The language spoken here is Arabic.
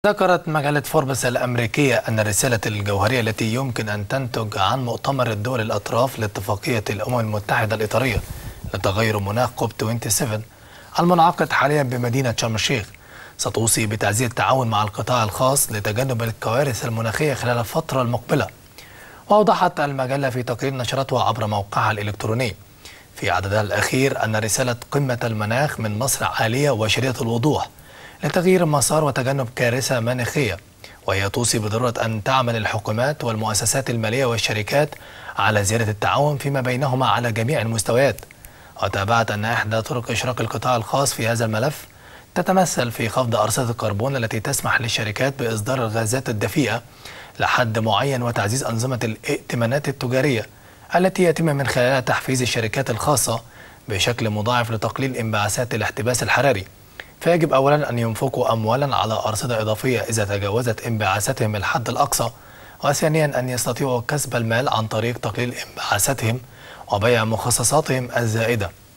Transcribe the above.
ذكرت مجلة فوربس الأمريكية أن الرسالة الجوهرية التي يمكن أن تنتج عن مؤتمر الدول الأطراف لاتفاقية الأمم المتحدة الإطارية لتغير مناخ كوب 27 المنعقد حاليا بمدينة شرم الشيخ ستوصي بتعزيز التعاون مع القطاع الخاص لتجنب الكوارث المناخية خلال الفترة المقبلة. وأوضحت المجلة في تقرير نشرته عبر موقعها الإلكتروني في عددها الأخير أن رسالة قمة المناخ من مصر عالية وشديدة الوضوح لتغيير المسار وتجنب كارثة مناخية، وهي توصي بضرورة أن تعمل الحكومات والمؤسسات المالية والشركات على زيادة التعاون فيما بينهما على جميع المستويات. وتابعت أن إحدى طرق إشراك القطاع الخاص في هذا الملف تتمثل في خفض أرصدة الكربون التي تسمح للشركات بإصدار الغازات الدفيئة لحد معين وتعزيز أنظمة الائتمانات التجارية التي يتم من خلالها تحفيز الشركات الخاصة بشكل مضاعف لتقليل انبعاثات الاحتباس الحراري. فيجب أولا أن ينفقوا أموالا على أرصدة إضافية إذا تجاوزت انبعاثاتهم الحد الأقصى، وثانيا أن يستطيعوا كسب المال عن طريق تقليل انبعاثاتهم وبيع مخصصاتهم الزائدة.